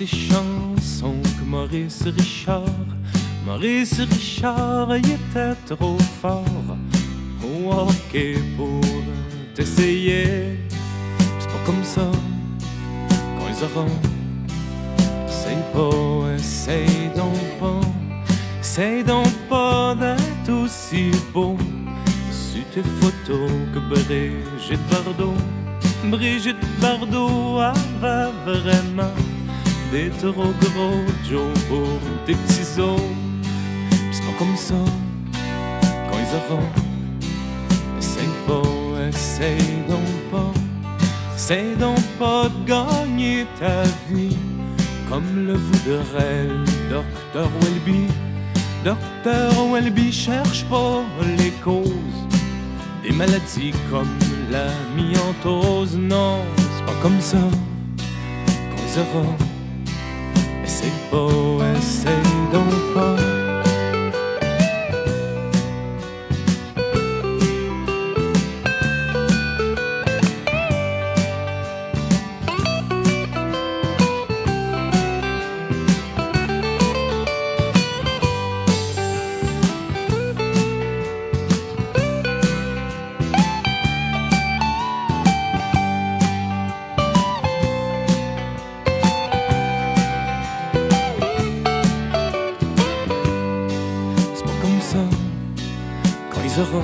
chansons que Maurice Richard il était trop fort au hockey pour t'essayer. C'est pas comme ça quand ils auront. Essaye donc pas d'être aussi beau sur tes photos que Brigitte Bardot avait vraiment des trop gros Joe pour des petits os. C'est pas comme ça quand ils auront. Essaye donc pas de gagner ta vie comme le voudrait le Dr. Welby. Dr. Welby cherche pas les causes des maladies comme la myantose. Non, c'est pas comme ça qu'on les aura. Essaye donc pas. Quand ils auront.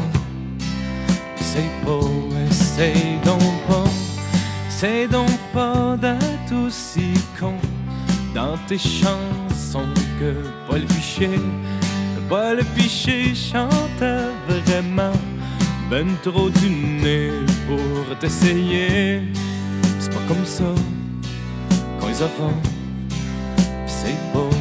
Essaye donc pas d'être aussi con dans tes chansons que Paul Piché chantait vraiment ben trop du nez pour t'essayer. C'est pas comme ça quand ils auront.